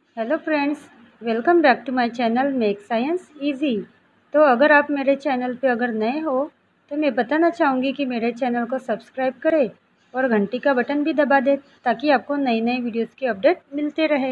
Hello friends, welcome back to my channel make science easy. तो अगर आप मेरे चैनल पे अगर नए हो तो मैं बताना चाहूँगी कि मेरे चैनल को सब्सक्राइब करें और घंटी का बटन भी दबा दें ताकि आपको नई नई वीडियोस के अपडेट मिलते रहे।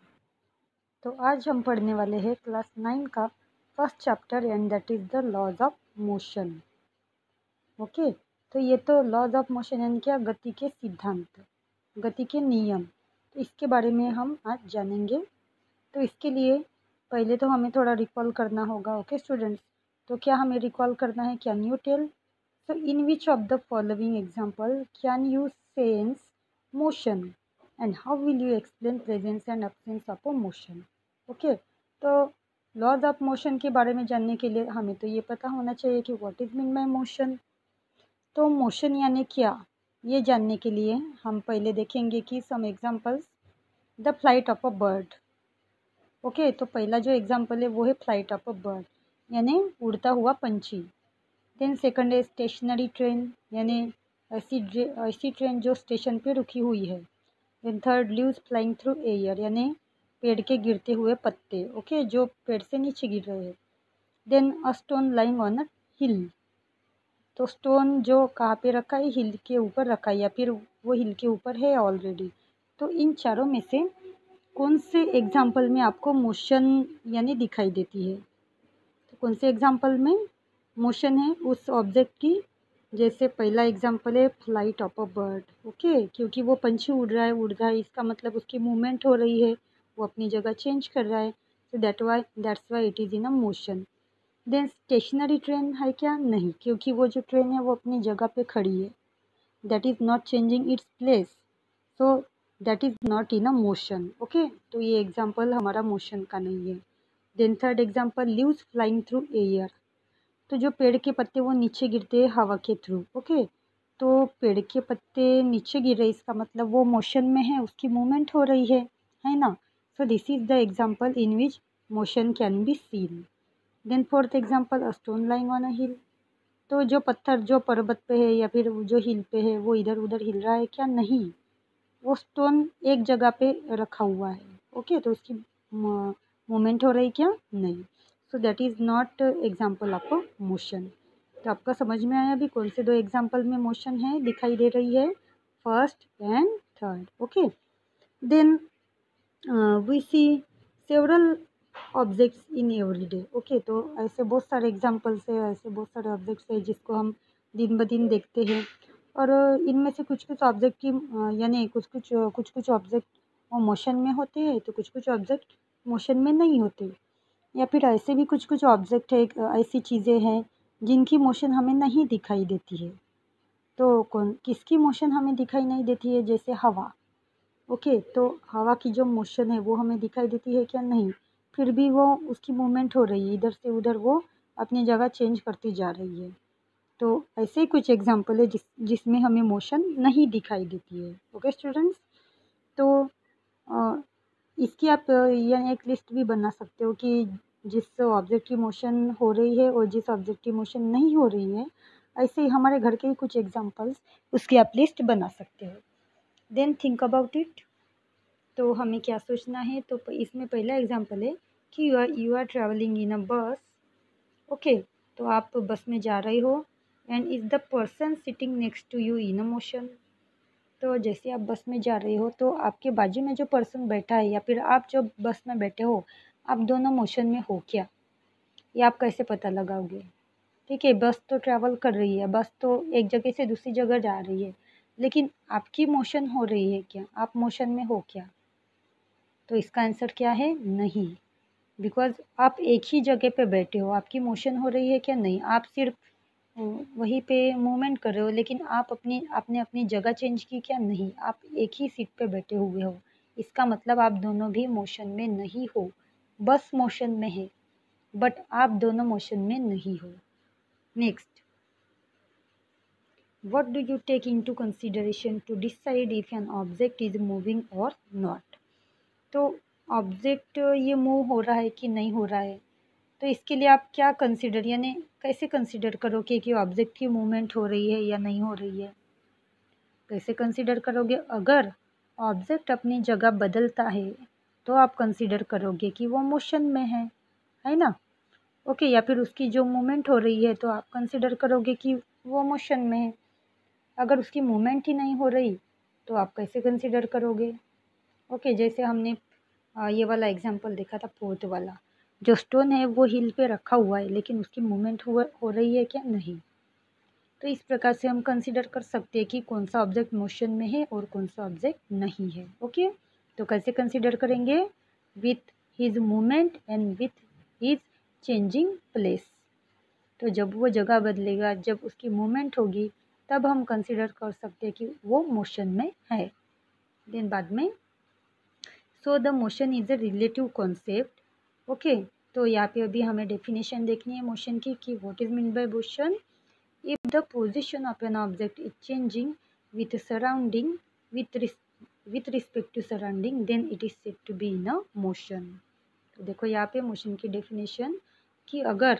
तो आज हम पढ़ने वाले हैं क्लास 9 का first chapter and that is the laws of motion. Okay, तो ये तो लॉज ऑफ मोशन यानी क्या, गति के सिद्धांत, गति के नियम। तो इसके बारे में हम आज जानेंगे। तो इसके लिए पहले तो हमें थोड़ा रिकॉल करना होगा। ओके स्टूडेंट्स, तो क्या हमें रिकॉल करना है? Can you tell? So in which of the following example can you sense motion and how will you explain presence and absence of a motion? Okay, तो लॉज ऑफ मोशन के बारे में जानने के लिए हमें तो ये पता होना चाहिए कि what is mean by motion. तो मोशन यानी क्या, ये जानने के लिए हम पहले देखेंगे कि some examples. The flight of a bird. Okay, तो पहला जो एग्जांपल है वो है फ्लाइट ऑफ अ बर्ड यानी उड़ता हुआ पंछी। देन सेकंड है स्टेशनरी ट्रेन यानी ऐसी ट्रेन जो स्टेशन पे रुकी हुई है। Then third leaves flying through air यानी पेड़ के गिरते हुए पत्ते, ओके, जो पेड़ से नीचे गिर रहे हैं। Then a stone lying on a hill, तो स्टोन जो कहाँ पे रखा है? हिल के ऊपर रखा है या फिर वो हिल के ऊपर है ऑलरेडी। तो इन चारों में से कौन से एग्जाम्पल में आपको मोशन यानी दिखाई देती है? तो कौन से एग्जाम्पल में मोशन है उस ऑब्जेक्ट की? जैसे पहला एग्जाम्पल है flight of a bird. Okay, क्योंकि वो पंछी उड़ रहा है इसका मतलब उसकी मूवमेंट हो रही है, वो अपनी जगह चेंज कर रहा है। So that's why it is in a motion. Then stationary train है क्या? नहीं, क्योंकि वो जो ट्रेन है वो अपनी जगह पे खड़ी है, that is not changing its place, so that is not in a motion. Okay, तो ये एग्जाम्पल हमारा मोशन का नहीं है। Then third example leaves flying through air, तो जो पेड़ के पत्ते वो नीचे गिरते हैं हवा के थ्रू। ओके, तो पेड़ के पत्ते नीचे गिर रहे इसका मतलब वो मोशन में है, उसकी मूवमेंट हो रही है ना। So this is the example in which motion can be seen. Then fourth example a stone lying on a hill, तो जो पत्थर जो पर्वत पे है या फिर जो हिल पे है वो इधर उधर हिल रहा है क्या? नहीं, वो स्टोन एक जगह पे रखा हुआ है। ओके, तो उसकी मूवमेंट हो रही क्या? नहीं। So that is not example of motion. तो आपका समझ में आया अभी कौन से दो एग्जाम्पल में मोशन है दिखाई दे रही है? First and third. Okay, then we see several objects in everyday. Okay, तो ऐसे बहुत सारे एग्जाम्पल्स है, ऐसे बहुत सारे ऑब्जेक्ट्स है जिसको हम दिन ब दिन देखते हैं। और इनमें से कुछ कुछ ऑब्जेक्ट की यानी कुछ कुछ ऑब्जेक्ट वो मोशन में होते हैं तो कुछ कुछ ऑब्जेक्ट मोशन में नहीं होते। या फिर ऐसे भी कुछ कुछ ऑब्जेक्ट है, ऐसी चीज़ें हैं जिनकी मोशन हमें नहीं दिखाई देती है। तो कौन किसकी मोशन हमें दिखाई नहीं देती है? जैसे हवा। ओके, तो हवा की जो मोशन है वो हमें दिखाई देती है क्या? नहीं, फिर भी वो उसकी मूवमेंट हो रही है, इधर से उधर वो अपनी जगह चेंज करती जा रही है। तो ऐसे ही कुछ एग्जाम्पल है जिसमें हमें मोशन नहीं दिखाई देती है। ओके स्टूडेंट्स, तो अ, इसकी आप यानी एक लिस्ट भी बना सकते हो कि जिस ऑब्जेक्ट की मोशन हो रही है और जिस ऑब्जेक्ट की मोशन नहीं हो रही है। ऐसे ही हमारे घर के ही कुछ एग्जाम्पल्स उसकी आप लिस्ट बना सकते हो। Then think about it. तो हमें क्या सोचना है? तो इसमें पहला एग्जाम्पल है कि you are travelling in a bus. Okay, तो आप बस में जा रहे हो and is the person sitting next to you in a motion. तो जैसे आप बस में जा रहे हो तो आपके बाजू में जो पर्सन बैठा है या फिर आप जो बस में बैठे हो, आप दोनों मोशन में हो क्या? ये आप कैसे पता लगाओगे? ठीक है, बस तो ट्रैवल कर रही है, बस तो एक जगह से दूसरी जगह जा रही है, लेकिन आपकी मोशन हो रही है क्या? आप मोशन में हो क्या? तो इसका आंसर क्या है? नहीं, बिकॉज आप एक ही जगह पे बैठे हो, आपकी मोशन हो रही है क्या? नहीं, आप सिर्फ वहीं पे मूवमेंट कर रहे हो, लेकिन आप आपने अपनी जगह चेंज की क्या? नहीं, आप एक ही सीट पे बैठे हुए हो। इसका मतलब आप दोनों भी मोशन में नहीं हो, बस मोशन में है बट आप दोनों मोशन में नहीं हो। Next, what do you take into consideration to decide if an object is moving or not? तो ऑब्जेक्ट ये मूव हो रहा है कि नहीं हो रहा है, तो इसके लिए आप क्या कंसिडर यानी कैसे कंसिडर करोगे कि ऑब्जेक्ट की मूवमेंट हो रही है या नहीं हो रही है? कैसे कंसिडर करोगे? अगर ऑब्जेक्ट अपनी जगह बदलता है तो आप कंसीडर करोगे कि वो मोशन में है ना। ओके, या फिर उसकी जो मूवमेंट हो रही है तो आप कंसीडर करोगे कि वो मोशन में है। अगर उसकी मूवमेंट ही नहीं हो रही तो आप कैसे कंसीडर करोगे। ओके, जैसे हमने ये वाला एग्जांपल देखा था, फोर्थ वाला, जो स्टोन है वो हिल पे रखा हुआ है लेकिन उसकी मूवमेंट हो रही है क्या, नहीं। तो इस प्रकार से हम कंसीडर कर सकते हैं कि कौन सा ऑब्जेक्ट मोशन में है और कौन सा ऑब्जेक्ट नहीं है। ओके, तो कैसे कंसीडर करेंगे, with his movement and with his changing place. तो जब वो जगह बदलेगा, जब उसकी मूवमेंट होगी, तब हम कंसीडर कर सकते हैं कि वो मोशन में है। देन बाद में, so the motion is a relative concept. Okay, तो यहाँ पे अभी हमें डेफिनेशन देखनी है मोशन की कि what is mean by motion. If the position of an object is changing with surrounding with respect to surrounding, then it is said to be in a motion. तो देखो यहाँ पे मोशन की definition कि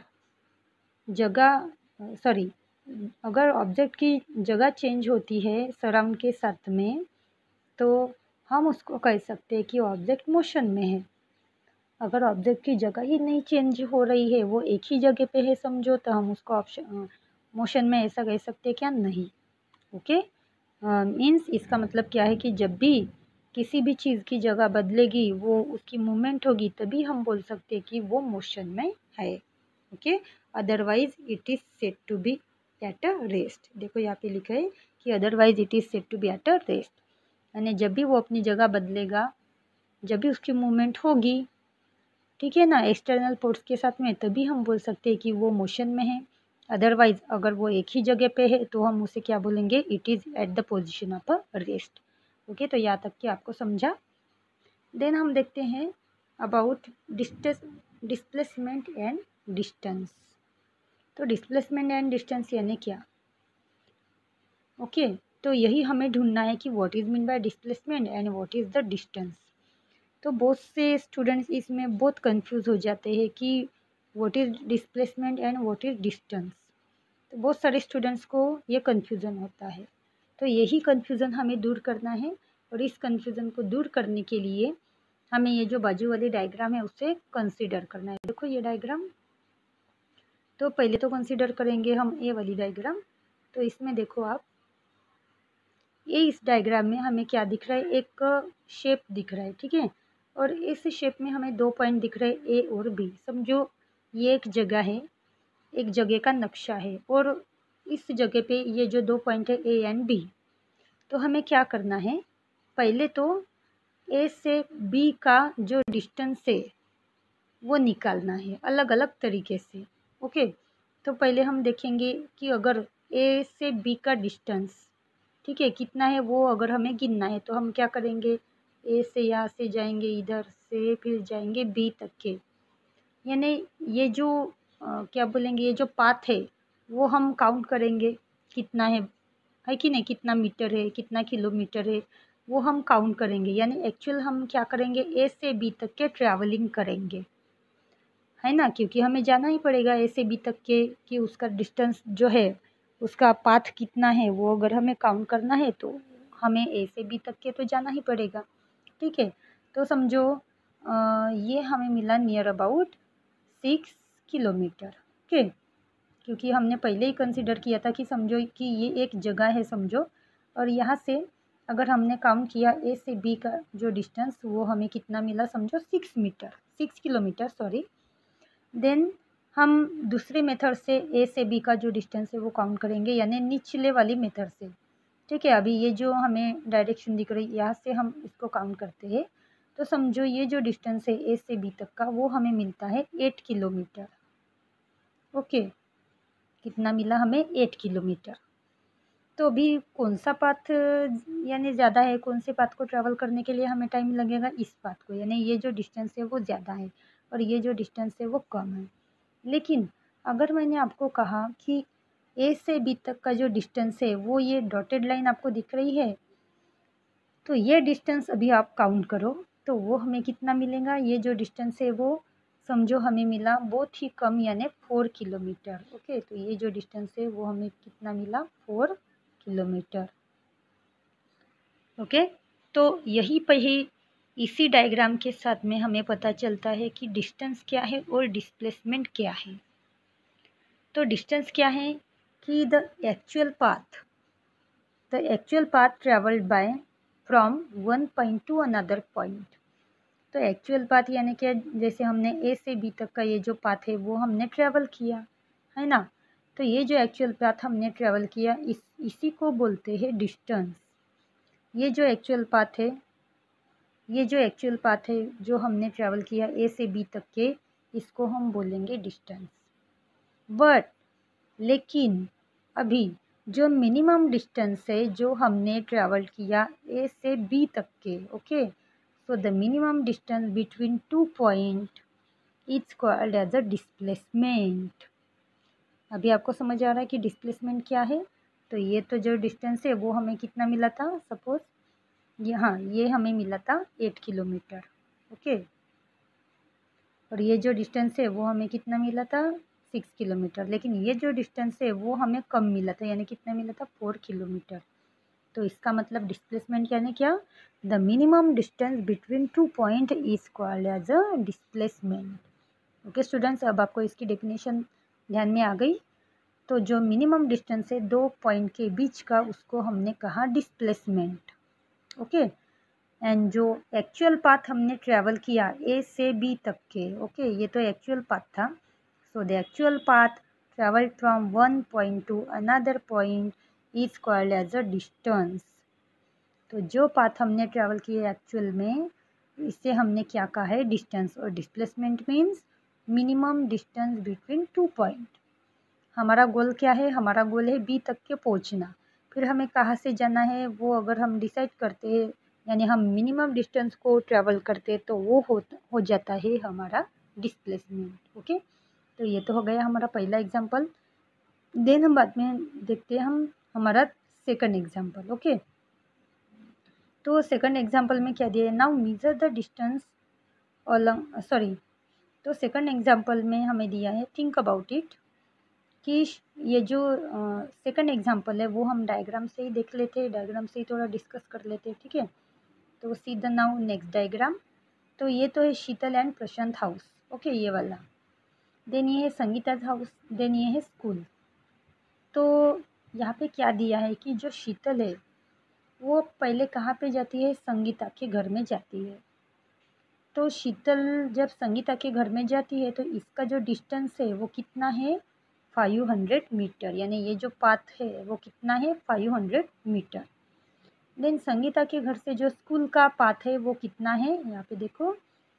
अगर object की जगह change होती है सराउंड के साथ में, तो हम उसको कह सकते हैं कि ऑब्जेक्ट मोशन में है। अगर ऑब्जेक्ट की जगह ही नहीं चेंज हो रही है, वो एक ही जगह पे है समझो, तो हम उसको मोशन में ऐसा कह सकते हैं क्या, नहीं। ओके, मीन्स इसका मतलब क्या है कि जब भी किसी भी चीज़ की जगह बदलेगी, वो उसकी मूवमेंट होगी, तभी हम बोल सकते हैं कि वो मोशन में है। Okay, otherwise it is said to be at a rest. देखो यहाँ पे लिखा है कि otherwise it is said to be at a rest, यानी जब भी वो अपनी जगह बदलेगा, जब भी उसकी मूवमेंट होगी, ठीक है ना, एक्सटर्नल फोर्स के साथ में, तभी हम बोल सकते हैं कि वो मोशन में है। अदरवाइज अगर वो एक ही जगह पे है तो हम उसे क्या बोलेंगे, it is at the position of a rest. Okay, तो यहाँ तक कि आपको समझा। देन हम देखते हैं अबाउट डिस्प्लेसमेंट एंड डिस्टेंस। तो डिस्प्लेसमेंट एंड डिस्टेंस यानी क्या। ओके, तो यही हमें ढूंढना है कि what is mean by displacement and what is the distance. तो बहुत से स्टूडेंट्स इसमें बहुत कंफ्यूज हो जाते हैं कि what is displacement and what is distance. तो बहुत सारे स्टूडेंट्स को ये कन्फ्यूज़न होता है। तो यही कन्फ्यूज़न हमें दूर करना है, और इस कन्फ्यूज़न को दूर करने के लिए हमें ये जो बाजू वाली डायग्राम है उसे कंसीडर करना है। देखो ये डायग्राम, तो पहले तो कंसीडर करेंगे हम ये वाली डायग्राम। तो इसमें देखो आप, ये इस डायग्राम में हमें क्या दिख रहा है, एक शेप दिख रहा है, ठीक है। और इस शेप में हमें 2 पॉइंट दिख रहे हैं, ए और बी। समझो ये एक जगह है, एक जगह का नक्शा है, और इस जगह पे ये जो 2 पॉइंट है ए एंड बी। तो हमें क्या करना है, पहले तो ए से बी का जो डिस्टेंस है वो निकालना है अलग अलग तरीके से। ओके, तो पहले हम देखेंगे कि अगर ए से बी का डिस्टेंस, ठीक है, कितना है वो अगर हमें गिनना है, तो हम क्या करेंगे, ए से यहाँ से जाएंगे, इधर से फिर जाएंगे बी तक के, यानी ये जो क्या बोलेंगे, ये जो पाथ है वो हम काउंट करेंगे कितना है कि नहीं, कितना मीटर है, कितना किलोमीटर है, वो हम काउंट करेंगे। यानी एक्चुअल हम क्या करेंगे, ए से बी तक के ट्रैवलिंग करेंगे, है ना, क्योंकि हमें जाना ही पड़ेगा ए से बी तक के, कि उसका डिस्टेंस जो है, उसका पाथ कितना है, वो अगर हमें काउंट करना है तो हमें ए से बी तक के तो जाना ही पड़ेगा, ठीक है। तो समझो ये हमें मिला नियर अबाउट 6 किलोमीटर। ओके, क्योंकि हमने पहले ही कंसिडर किया था कि समझो कि ये एक जगह है समझो, और यहाँ से अगर हमने काउंट किया ए से बी का जो डिस्टेंस, वो हमें कितना मिला, समझो 6 किलोमीटर सॉरी। देन हम दूसरे मेथड से ए से बी का जो डिस्टेंस है वो काउंट करेंगे, यानी निचले वाली मेथड से, ठीक है। अभी ये जो हमें डायरेक्शन दिख रही है, यहाँ से हम इसको काउंट करते हैं। तो समझो ये जो डिस्टेंस है ए से बी तक का, वो हमें मिलता है 8 किलोमीटर। ओके, कितना मिला हमें, 8 किलोमीटर। तो अभी कौन सा पाथ यानी ज़्यादा है, कौन से पाथ को ट्रैवल करने के लिए हमें टाइम लगेगा, इस पाथ को, यानी ये जो डिस्टेंस है वो ज़्यादा है और ये जो डिस्टेंस है वो कम है। लेकिन अगर मैंने आपको कहा कि ए से बी तक का जो डिस्टेंस है वो ये डॉटेड लाइन आपको दिख रही है, तो ये डिस्टेंस अभी आप काउंट करो, तो वो हमें कितना मिलेगा, ये जो डिस्टेंस है वो समझो हमें मिला बहुत ही कम, यानी 4 किलोमीटर। ओके, तो ये जो डिस्टेंस है वो हमें कितना मिला, 4 किलोमीटर। ओके, तो यही पे ही इसी डायग्राम के साथ में हमें पता चलता है कि डिस्टेंस क्या है और डिस्प्लेसमेंट क्या है। तो डिस्टेंस क्या है कि the actual path travelled by from one point to another point. तो एक्चुअल पाथ यानी कि जैसे हमने ए से बी तक का ये जो पाथ है वो हमने ट्रेवल किया है ना। तो ये जो एक्चुअल पाथ हमने ट्रेवल किया इसी को बोलते हैं डिस्टेंस। ये जो एक्चुअल पाथ है जो हमने ट्रेवल किया ए से बी तक के, इसको हम बोलेंगे डिस्टेंस। बट लेकिन अभी जो मिनिमम डिस्टेंस है जो हमने ट्रेवल किया ए से बी तक के, okay, so the minimum distance between 2 point is called as a displacement. अभी आपको समझ आ रहा है कि डिस्प्लेसमेंट क्या है। तो ये तो जो डिस्टेंस है वो हमें कितना मिला था, सपोज ये हमें मिला था 8 किलोमीटर, ओके, और ये जो डिस्टेंस है वो हमें कितना मिला था 6 किलोमीटर। लेकिन ये जो डिस्टेंस है वो हमें कम मिला था, यानी कितना मिला था 4 किलोमीटर। तो इसका मतलब डिस्प्लेसमेंट यानी क्या, the minimum distance between 2 point is called as a displacement. Okay students, अब आपको इसकी डेफिनेशन ध्यान में आ गई। तो जो मिनिमम डिस्टेंस है 2 पॉइंट के बीच का, उसको हमने कहा डिस्प्लेसमेंट, ओके। एंड जो एक्चुअल पाथ हमने ट्रैवल किया ए से बी तक के, ओके, ये तो एक्चुअल पाथ था। So the actual path travel from one point to another point is called as a distance. तो जो पाथ हमने ट्रैवल किया एक्चुअल में, इससे हमने क्या कहा है, डिस्टेंस। और displacement means minimum distance between 2 point. हमारा गोल क्या है, हमारा गोल है बी तक के पहुंचना। फिर हमें कहाँ से जाना है वो अगर हम डिसाइड करते हैं, यानी हम मिनिमम डिस्टेंस को ट्रैवल करते तो वो हो जाता है हमारा डिस्प्लेसमेंट, ओके। तो ये तो हो गया हमारा पहला एग्जांपल। देन हम बाद में देखते हैं हम हमारा सेकंड एग्जांपल, ओके। तो सेकंड एग्जांपल में क्या दिया है, नाउ मेजर द डिस्टेंस तो सेकंड एग्जांपल में हमें दिया है, थिंक अबाउट इट, कि ये जो सेकंड एग्जांपल है वो हम डायग्राम से ही देख लेते हैं, डायग्राम से ही थोड़ा डिस्कस कर लेते हैं, ठीक है। तो see the now next diagram. तो ये तो है Sheetal and Prashant house, okay, ये वाला। देन ये है संगीता हाउस, देन ये है स्कूल। तो यहाँ पे क्या दिया है कि जो शीतल है वो पहले कहाँ पे जाती है, संगीता के घर में जाती है। तो शीतल जब संगीता के घर में जाती है तो इसका जो डिस्टेंस है वो कितना है, 500 मीटर, यानी ये जो पाथ है वो कितना है, 500 मीटर। देन संगीता के घर से जो स्कूल का पाथ है वो कितना है, यहाँ पे देखो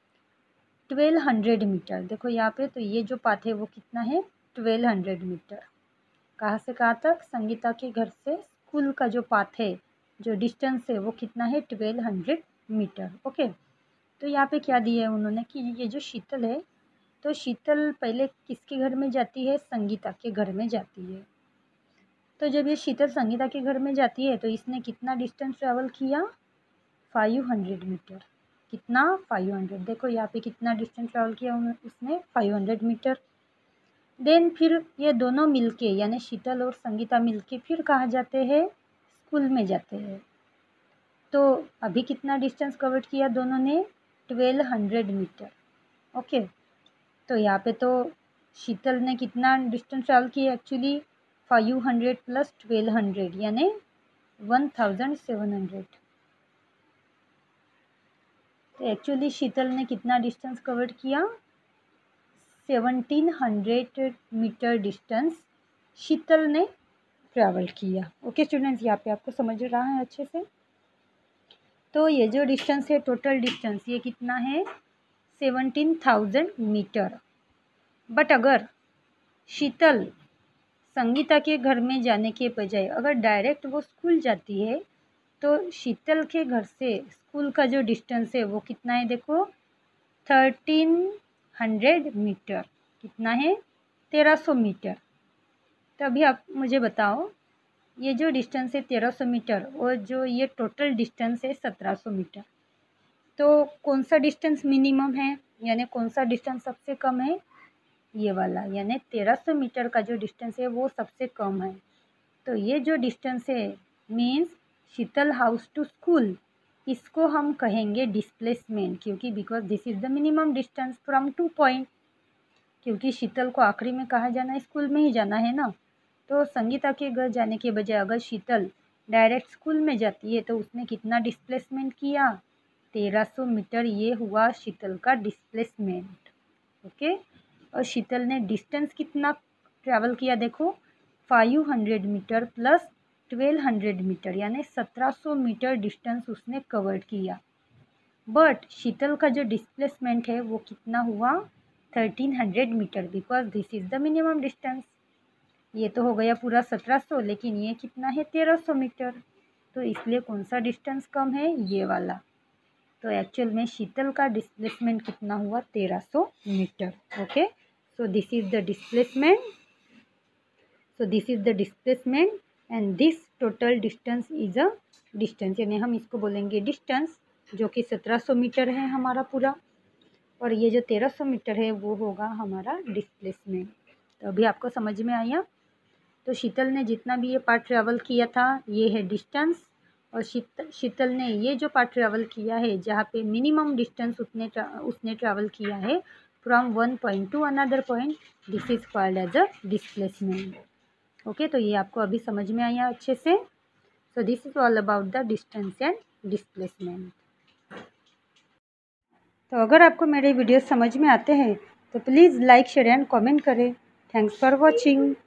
1200 मीटर। देखो यहाँ पे, तो ये जो पाथ है वो कितना है, 1200 मीटर। कहाँ से कहाँ तक, संगीता के घर से स्कूल का जो पाथ है, जो डिस्टेंस है वो कितना है, 1200 मीटर, ओके। तो यहाँ पे क्या दिया है उन्होंने कि ये जो शीतल है, तो शीतल पहले किसके घर में जाती है, संगीता के घर में जाती है। तो जब ये शीतल संगीता के घर में जाती है तो इसने कितना डिस्टेंस ट्रैवल किया, 500 मीटर। कितना, 500। देखो यहाँ पे कितना डिस्टेंस ट्रैवल किया उसने, 500 मीटर। देन फिर ये दोनों मिलके, यानी शीतल और संगीता मिलके फिर कहाँ जाते हैं, स्कूल में जाते हैं। तो अभी कितना डिस्टेंस कवर किया दोनों ने, 1200 मीटर, ओके। तो यहाँ पे तो शीतल ने कितना डिस्टेंस ट्रैवल किया एक्चुअली, 500 प्लस 1200 यानी 1700। तो एक्चुअली शीतल ने कितना डिस्टेंस कवर किया, 1700 मीटर डिस्टेंस शीतल ने ट्रैवल किया, ओके स्टूडेंट्स, यहाँ पे आपको समझ रहा है अच्छे से। तो ये जो डिस्टेंस है, टोटल डिस्टेंस ये कितना है, 17,000 मीटर। बट अगर शीतल संगीता के घर में जाने के बजाय अगर डायरेक्ट वो स्कूल जाती है, तो शीतल के घर से स्कूल का जो डिस्टेंस है वो कितना है, देखो 1300 मीटर। कितना है, 1300 मीटर। तो अभी आप मुझे बताओ, ये जो डिस्टेंस है 1300 मीटर और जो ये टोटल डिस्टेंस है 1700 मीटर, तो कौन सा डिस्टेंस मिनिमम है, यानी कौन सा डिस्टेंस सबसे कम है, ये वाला, यानी 1300 मीटर का जो डिस्टेंस है वो सबसे कम है। तो ये जो डिस्टेंस है means Sheetal house to school, इसको हम कहेंगे डिस्प्लेसमेंट, क्योंकि because this is the minimum distance from 2 point. क्योंकि शीतल को आखिरी में कहाँ जाना है, स्कूल में ही जाना है ना। तो संगीता के घर जाने के बजाय अगर शीतल डायरेक्ट स्कूल में जाती है तो उसने कितना डिस्प्लेसमेंट किया, 1300 मीटर। ये हुआ शीतल का डिस्प्लेसमेंट। ओके, और शीतल ने डिस्टेंस कितना ट्रैवल किया, देखो 500 मीटर प्लस 1200 मीटर, यानी 1700 मीटर डिस्टेंस उसने कवर किया। बट शीतल का जो डिस्प्लेसमेंट है वो कितना हुआ, 1300 metre, because this is the minimum distance. ये तो हो गया पूरा 1700, लेकिन ये कितना है 1300 मीटर। तो इसलिए कौन सा डिस्टेंस कम है, ये वाला। तो एक्चुअल में शीतल का डिस्प्लेसमेंट कितना हुआ, 1300 metre. Okay, so this is the displacement, and this total distance is a distance, यानी हम इसको बोलेंगे डिस्टेंस, जो कि 1700 मीटर है हमारा पूरा, और ये जो 1300 मीटर है वो होगा हमारा डिस्प्लेसमेंट। तो अभी आपको समझ में आया। तो शीतल ने जितना भी ये पार्ट ट्रैवल किया था ये है डिस्टेंस, और शीतल ने ये जो पार्ट ट्रैवल किया है जहाँ पे मिनिमम डिस्टेंस उसने ट्रैवल किया है from one point to another point, this is called as a displacement. Okay, तो ये आपको अभी समझ में आया अच्छे से। So this is all about the distance and displacement. तो अगर आपको मेरे वीडियो समझ में आते हैं तो please like share and comment करें। Thanks for watching.